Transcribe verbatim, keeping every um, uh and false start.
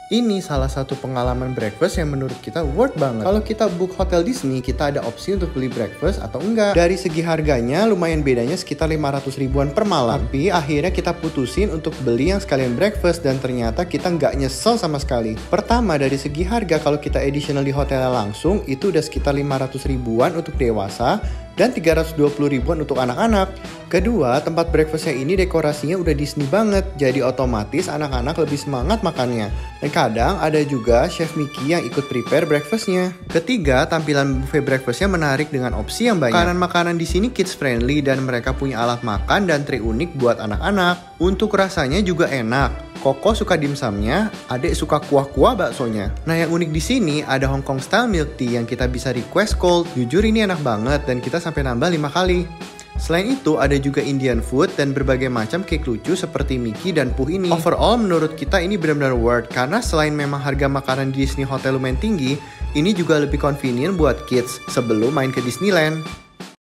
Ini salah satu pengalaman breakfast yang menurut kita worth banget. Kalau kita book hotel Disney, kita ada opsi untuk beli breakfast atau enggak. Dari segi harganya lumayan bedanya sekitar lima ratus ribuan per malam. Tapi akhirnya kita putusin untuk beli yang sekalian breakfast dan ternyata kita nggak nyesel sama sekali. Pertama, dari segi harga kalau kita additional di hotelnya langsung itu udah sekitar lima ratus ribuan untuk dewasa dan tiga ratus dua puluh ribuan untuk anak-anak. Kedua, tempat breakfastnya ini dekorasinya udah Disney banget, jadi otomatis anak-anak lebih semangat makannya. Dan kadang ada juga Chef Mickey yang ikut prepare breakfastnya. Ketiga, tampilan buffet breakfastnya menarik dengan opsi yang banyak. Makanan-makanan di sini kids friendly dan mereka punya alat makan dan tray unik buat anak-anak. Untuk rasanya juga enak. Koko suka dimsumnya, adek suka kuah-kuah baksonya. Nah, yang unik di sini ada Hong Kong style milk tea yang kita bisa request cold. Jujur ini enak banget dan kita sampai nambah lima kali. Selain itu ada juga Indian food dan berbagai macam cake lucu seperti Mickey dan Pooh ini. Overall menurut kita ini benar-benar worth karena selain memang harga makanan di Disney Hotel lumayan tinggi, ini juga lebih convenient buat kids sebelum main ke Disneyland.